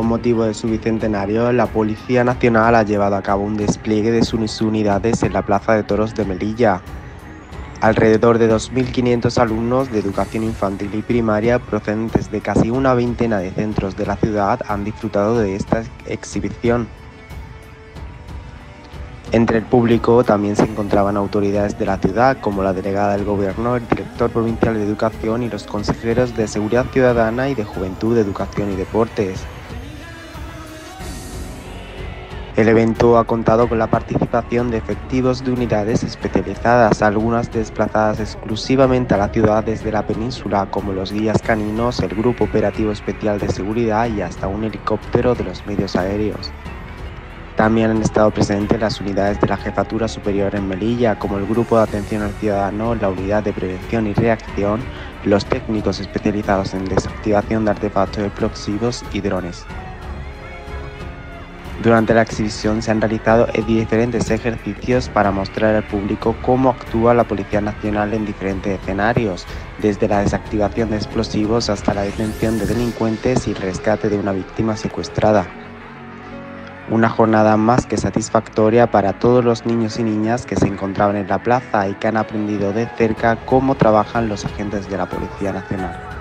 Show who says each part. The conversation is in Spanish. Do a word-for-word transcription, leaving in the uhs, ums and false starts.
Speaker 1: con motivo de su bicentenario, la Policía Nacional ha llevado a cabo un despliegue de sus unidades en la Plaza de Toros de Melilla. Alrededor de dos mil quinientos alumnos de educación infantil y primaria procedentes de casi una veintena de centros de la ciudad han disfrutado de esta exhibición. Entre el público también se encontraban autoridades de la ciudad, como la delegada del Gobierno, el director provincial de Educación y los consejeros de Seguridad Ciudadana y de Juventud, Educación y Deportes. El evento ha contado con la participación de efectivos de unidades especializadas, algunas desplazadas exclusivamente a la ciudad desde la península, como los guías caninos, el Grupo Operativo Especial de Seguridad y hasta un helicóptero de los medios aéreos. También han estado presentes las unidades de la Jefatura Superior en Melilla, como el Grupo de Atención al Ciudadano, la Unidad de Prevención y Reacción, los técnicos especializados en desactivación de artefactos explosivos y drones. Durante la exhibición se han realizado diferentes ejercicios para mostrar al público cómo actúa la Policía Nacional en diferentes escenarios, desde la desactivación de explosivos hasta la detención de delincuentes y rescate de una víctima secuestrada. Una jornada más que satisfactoria para todos los niños y niñas que se encontraban en la plaza y que han aprendido de cerca cómo trabajan los agentes de la Policía Nacional.